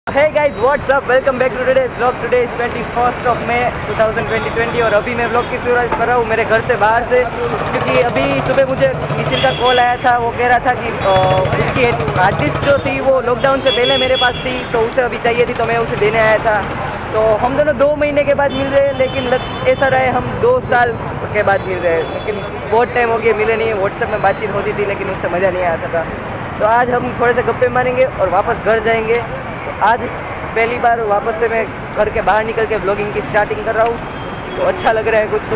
Hey guys, what's up? Welcome back to today's vlog. Today is 21st of May 2020 और अभी मैं vlog की शुरुआत कर रहा हूँ मेरे घर से बाहर से, क्योंकि अभी सुबह मुझे निशिल का कॉल आया था। वो कह रहा था कि उसकी हार्ड डिस्क जो थी वो लॉकडाउन से पहले मेरे पास थी, तो उसे अभी चाहिए थी, तो मैं उसे देने आया था। तो हम दोनों 2 महीने के बाद मिल रहे हैं, लेकिन ऐसा रहे हम 2 साल के बाद मिल रहे हैं, लेकिन बहुत टाइम हो गया मिले नहीं। व्हाट्सएप में बातचीत होती थी लेकिन उससे मज़ा नहीं आता था। तो आज हम थोड़े से गप्पे मारेंगे और वापस घर जाएंगे। तो आज पहली बार वापस से मैं घर के बाहर निकल के ब्लॉगिंग की स्टार्टिंग कर रहा हूँ, तो अच्छा लग रहा है कुछ।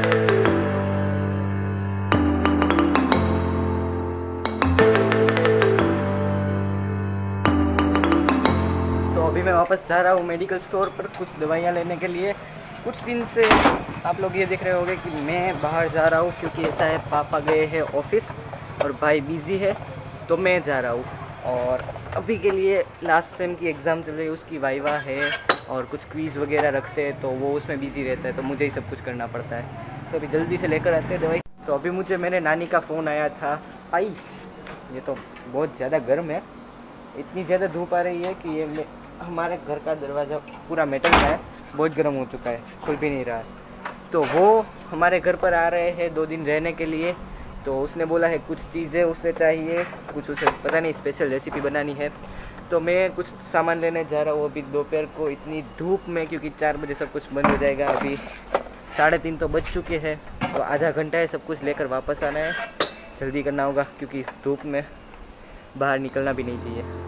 तो अभी मैं वापस जा रहा हूँ मेडिकल स्टोर पर कुछ दवाइयाँ लेने के लिए। कुछ दिन से आप लोग ये देख रहे होंगे कि मैं बाहर जा रहा हूँ, क्योंकि ऐसा है पापा गए हैं ऑफिस और भाई बिज़ी है, तो मैं जा रहा हूँ। और अभी के लिए लास्ट सेम की एग्ज़ाम चल रही है, उसकी वाइवा है और कुछ क्विज़ वगैरह रखते हैं, तो वो उसमें बिज़ी रहता है, तो मुझे ही सब कुछ करना पड़ता है। तो अभी जल्दी से लेकर आते हैं दवाई। तो अभी मुझे मेरे नानी का फ़ोन आया था। आई ये तो बहुत ज़्यादा गर्म है, इतनी ज़्यादा धूप आ रही है कि ये हमारे घर का दरवाज़ा पूरा मेटल का है, बहुत गर्म हो चुका है, खुल भी नहीं रहा है। तो वो हमारे घर पर आ रहे हैं 2 दिन रहने के लिए। तो उसने बोला है कुछ चीज़ें उसे चाहिए, कुछ उसे पता नहीं स्पेशल रेसिपी बनानी है। तो मैं कुछ सामान लेने जा रहा हूँ अभी दोपहर को इतनी धूप में, क्योंकि 4 बजे सब कुछ बंद हो जाएगा। अभी 3:30 तो बज चुके हैं, तो आधा घंटा है, सब कुछ लेकर वापस आना है। जल्दी करना होगा क्योंकि इस धूप में बाहर निकलना भी नहीं चाहिए।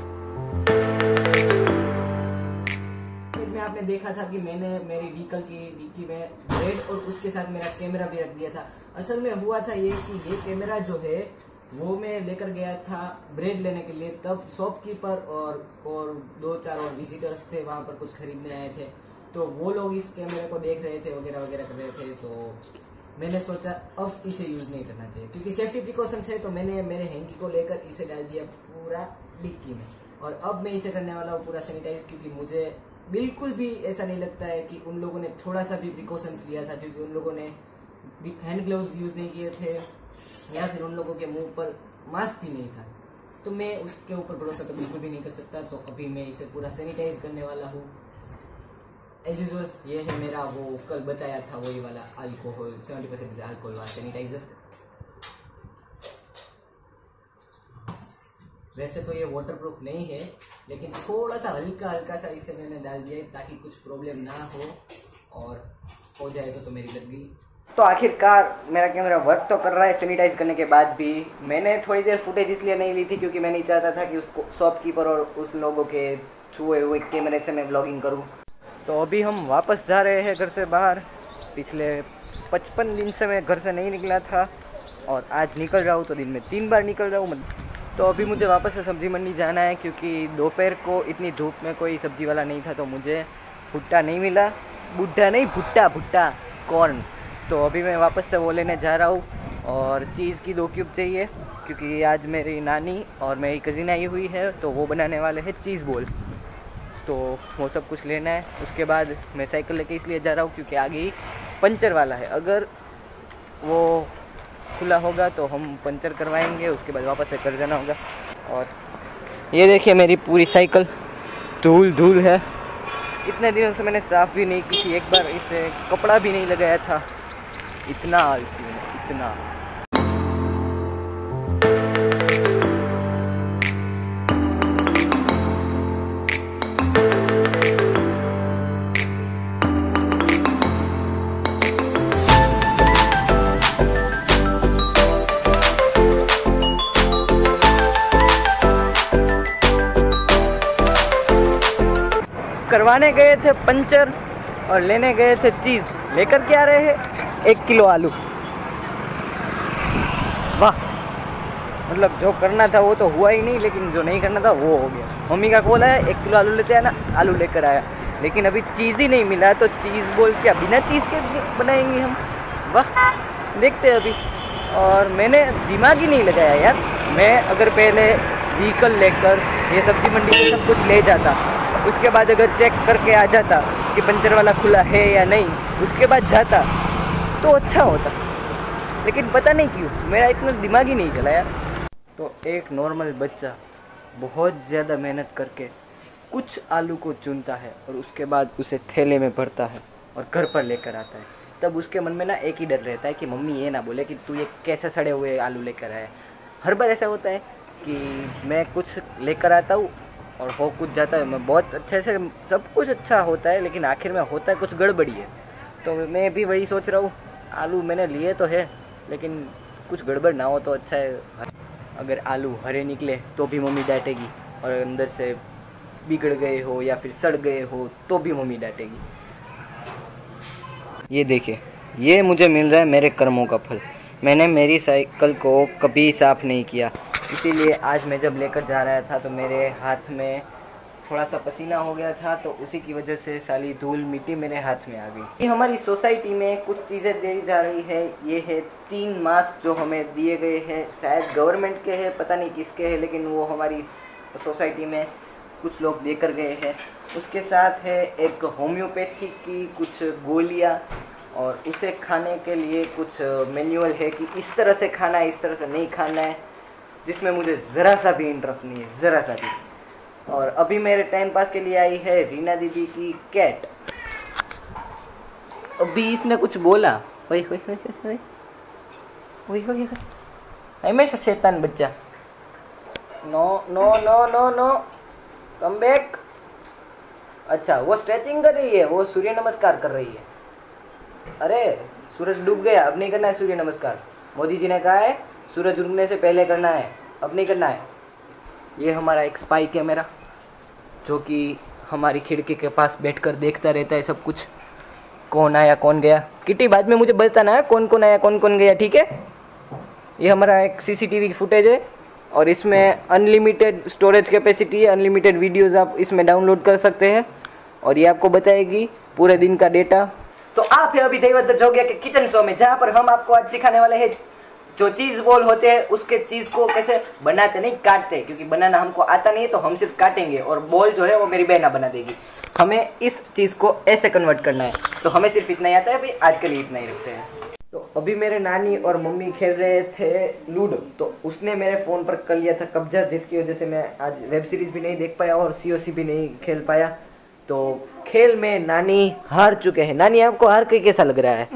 में आपने देखा था कि मैंने मेरी व्हीकल की डिक्की में ब्रेड और उसके साथ मेरा कैमरा भी रख दिया था। असल में हुआ था ये कि ये कैमरा जो है वो मैं लेकर गया था ब्रेड लेने के लिए, तब शॉपकीपर और 2-4 और विजिटर्स थे वहां पर, कुछ खरीदने आए थे। तो वो लोग इस कैमरे को देख रहे थे वगैरह वगैरह कर रहे थे। तो मैंने सोचा अब इसे यूज नहीं करना चाहिए, क्योंकि सेफ्टी प्रिकॉशंस है। तो मैंने मेरे हैंकी को लेकर इसे डाल दिया पूरा डिक्की में, और अब मैं इसे करने वाला हूँ पूरा सैनिटाइज, क्योंकि मुझे बिल्कुल भी ऐसा नहीं लगता है कि उन लोगों ने थोड़ा सा भी प्रिकॉशंस लिया था, क्योंकि उन लोगों ने हैंड ग्लव्स यूज नहीं किए थे, या फिर उन लोगों के मुंह पर मास्क भी नहीं था। तो मैं उसके ऊपर भरोसा तो बिल्कुल भी नहीं कर सकता। तो अभी मैं इसे पूरा सैनिटाइज करने वाला हूँ। एज यूजुअल ये है मेरा वो कल बताया था वही वाला अल्कोहल 70% अल्कोहल वाला सैनिटाइजर। वैसे तो ये वाटरप्रूफ नहीं है, लेकिन थोड़ा सा हल्का हल्का सा इसे मैंने डाल दिया है ताकि कुछ प्रॉब्लम ना हो, और हो जाएगा तो मेरी लग गई। तो आखिरकार मेरा कैमरा वर्क तो कर रहा है सैनिटाइज करने के बाद भी। मैंने थोड़ी देर फुटेज इसलिए नहीं ली थी क्योंकि मैं नहीं चाहता था कि उसको शॉपकीपर और उस लोगों के छुए हुए कैमरे से मैं व्लॉगिंग करूं। तो अभी हम वापस जा रहे हैं घर से बाहर। पिछले 55 दिन से मैं घर से नहीं निकला था, और आज निकल रहा हूँ तो दिन में 3 बार निकल रहा हूँ। तो अभी मुझे वापस से सब्ज़ी मंडी जाना है, क्योंकि दोपहर को इतनी धूप में कोई सब्ज़ी वाला नहीं था, तो मुझे भुट्टा नहीं मिला। भुट्टा नहीं, भुट्टा कॉर्न। तो अभी मैं वापस से वो लेने जा रहा हूँ, और चीज़ की 2 क्यूब चाहिए, क्योंकि आज मेरी नानी और मेरी कज़िन आई हुई है, तो वो बनाने वाले हैं चीज़ बॉल। तो वो सब कुछ लेना है। उसके बाद मैं साइकिल लेके इसलिए जा रहा हूँ क्योंकि आगे ही पंचर वाला है, अगर वो खुला होगा तो हम पंचर करवाएंगे, उसके बाद वापस से कर जाना होगा। और ये देखिए मेरी पूरी साइकिल धूल है। इतने दिनों से मैंने साफ़ भी नहीं की थी, एक बार इसे कपड़ा भी नहीं लगाया था। इतना आलसी है, इतना। करवाने गए थे पंचर और लेने गए थे चीज़। लेकर के आ रहे हैं 1 किलो आलू। वाह, मतलब जो करना था वो तो हुआ ही नहीं, लेकिन जो नहीं करना था वो हो गया। मम्मी का कॉल है 1 किलो आलू लेते आना, आलू लेकर आया, लेकिन अभी चीज़ ही नहीं मिला। तो चीज़ बोल क्या बिना चीज़ के बनाएंगे हम? वाह, देखते हैं अभी। और मैंने दिमाग ही नहीं लगाया यार। मैं अगर पहले व्हीकल लेकर ये सब्जी मंडी से सब कुछ ले जाता, उसके बाद अगर चेक करके आ जाता कि पंचर वाला खुला है या नहीं, उसके बाद जाता तो अच्छा होता, लेकिन पता नहीं क्यों मेरा इतना दिमाग ही नहीं चला यार। तो एक नॉर्मल बच्चा बहुत ज़्यादा मेहनत करके कुछ आलू को चुनता है और उसके बाद उसे थैले में भरता है और घर पर लेकर आता है, तब उसके मन में ना एक ही डर रहता है कि मम्मी ये ना बोले कि तू ये कैसे सड़े हुए आलू लेकर आया। हर बार ऐसा होता है कि मैं कुछ लेकर आता हूँ और हो कुछ जाता है, मैं बहुत अच्छे से सब कुछ अच्छा होता है, लेकिन आखिर में होता है कुछ गड़बड़ी है। तो मैं भी वही सोच रहा हूँ, आलू मैंने लिए तो है लेकिन कुछ गड़बड़ ना हो तो अच्छा है। अगर आलू हरे निकले तो भी मम्मी डांटेगी, और अंदर से बिगड़ गए हो या फिर सड़ गए हो तो भी मम्मी डांटेगी। ये देखिए, ये मुझे मिल रहा है मेरे कर्मों का फल। मैंने मेरी साइकिल को कभी साफ़ नहीं किया, इसीलिए आज मैं जब लेकर जा रहा था तो मेरे हाथ में थोड़ा सा पसीना हो गया था, तो उसी की वजह से साली धूल मिट्टी मेरे हाथ में आ गई। ये हमारी सोसाइटी में कुछ चीज़ें दी जा रही है। ये है 3 मास्क जो हमें दिए गए हैं, शायद गवर्नमेंट के हैं, पता नहीं किसके हैं, लेकिन वो हमारी सोसाइटी में कुछ लोग देकर गए हैं। उसके साथ है एक होम्योपैथी की कुछ गोलियाँ, और उसे खाने के लिए कुछ मैनुअल है कि इस तरह से खाना है, इस तरह से नहीं खाना है, जिसमें मुझे ज़रा सा भी इंटरेस्ट नहीं है, ज़रा सा भी। और अभी मेरे टाइम पास के लिए आई है रीना दीदी की कैट। अभी इसने कुछ बोला, हमेशा शैतान बच्चा, no no no no no, come back. अच्छा, वो स्ट्रेचिंग कर रही है, वो सूर्य नमस्कार कर रही है। अरे सूरज डूब गया, अब नहीं करना है सूर्य नमस्कार। मोदी जी ने कहा है सूरज उगने से पहले करना है, अब नहीं करना है। ये हमारा एक स्पाई कैमरा जो कि हमारी खिड़की के पास बैठकर देखता रहता है सब कुछ, कौन आया कौन गया। किटी बाद में मुझे बताना है कौन कौन आया कौन कौन गया, ठीक है। ये हमारा एक सीसीटीवी की फुटेज है और इसमें अनलिमिटेड स्टोरेज कैपेसिटी है, अनलिमिटेड वीडियोज़ आप इसमें डाउनलोड कर सकते हैं, और ये आपको बताएगी पूरे दिन का डेटा। तो आप है अभी दैवत जोगिया के किचन शो में, जहाँ पर हम आपको आज सिखाने वाले हैं जो चीज़ बॉल होते हैं उसके चीज़ को कैसे बनाते, नहीं काटते, क्योंकि बनाना हमको आता नहीं है तो हम सिर्फ काटेंगे, और बॉल जो है वो मेरी बहना बना देगी। हमें इस चीज़ को ऐसे कन्वर्ट करना है, तो हमें सिर्फ इतना ही आता है भाई, आज के लिए इतना ही रखते हैं। तो अभी मेरे नानी और मम्मी खेल रहे थे लूडो, तो उसने मेरे फ़ोन पर कर लिया था कब्जा, जिसकी वजह से मैं आज वेब सीरीज़ भी नहीं देख पाया और COC भी नहीं खेल पाया। तो खेल में नानी हार चुके हैं। नानी, आपको हार के कैसा लग रहा है?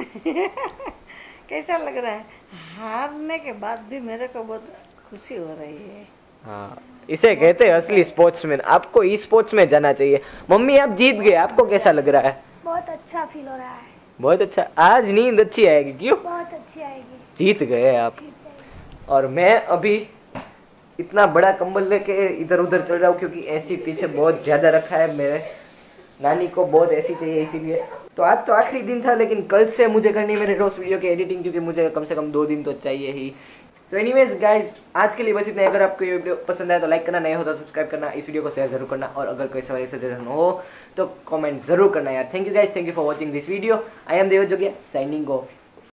कैसा लग रहा है? हारने के बाद भी मेरे को बहुत खुशी हो रही है। हाँ, इसे कहते हैं असली स्पोर्ट्समैन। आपको ई स्पोर्ट्स में जाना चाहिए। मम्मी, आप जीत गए, आपको कैसा लग रहा है? बहुत अच्छा फील हो रहा है। बहुत अच्छा। आज नींद अच्छी आएगी, क्यों? बहुत अच्छी आएगी। जीत गए आप। और मैं अभी इतना बड़ा कंबल लेके इधर उधर चल रहा हूँ, क्योंकि एसी पीछे बहुत ज्यादा रखा है। मेरे नानी को बहुत एसी चाहिए, इसीलिए। तो आज तो आखिरी दिन था, लेकिन कल से मुझे करनी है मेरे रोज वीडियो की एडिटिंग, क्योंकि मुझे कम से कम 2 दिन तो चाहिए ही। तो एनीवेज गाइज, आज के लिए बस इतना। अगर आपको ये वीडियो पसंद आया तो लाइक करना, नहीं हो तो सब्सक्राइब करना, इस वीडियो को शेयर जरूर करना, और अगर कोई सवाल सजेशन हो तो कमेंट जरूर करना यार। Thank you guys, thank you for watching this video. I am Daivat Jogia, signing off.